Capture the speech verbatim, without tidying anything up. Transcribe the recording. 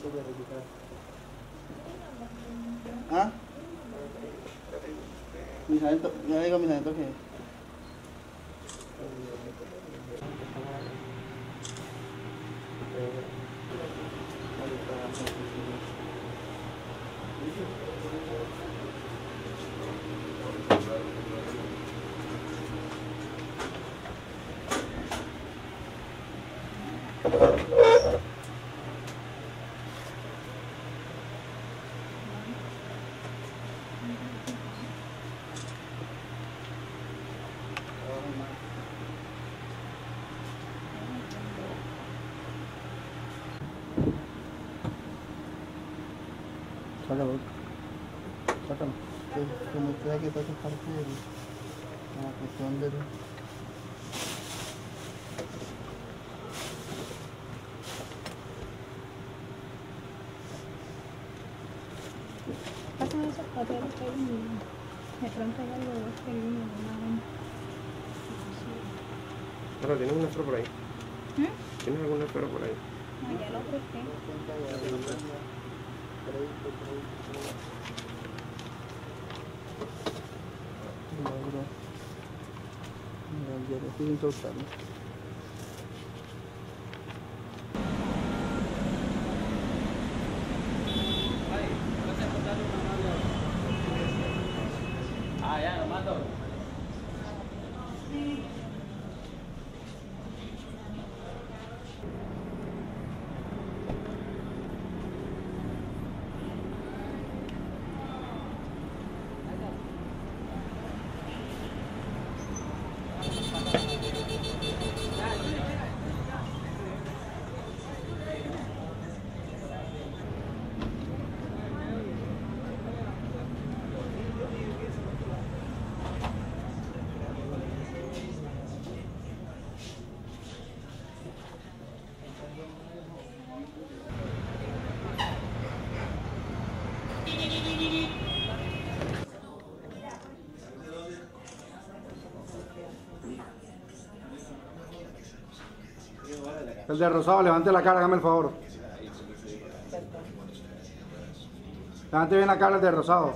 ¿Ah? Mi sargento, ya digo mi sargento que... Sácalo, sácalo. Como usted que está esa parte de la cuestión del... Pasan esos papeles que hay y de pronto hay algo que hay uno de nada. Ahora, ¿tienes una flor por ahí? ¿Mm? ¿Tienes alguna flor por ahí? No, ya lo presté. Ya lo estoy incautando. Ah, ya, lo mato. El de rosado, levante la cara, hágame el favor. Levante bien la cara el de rosado.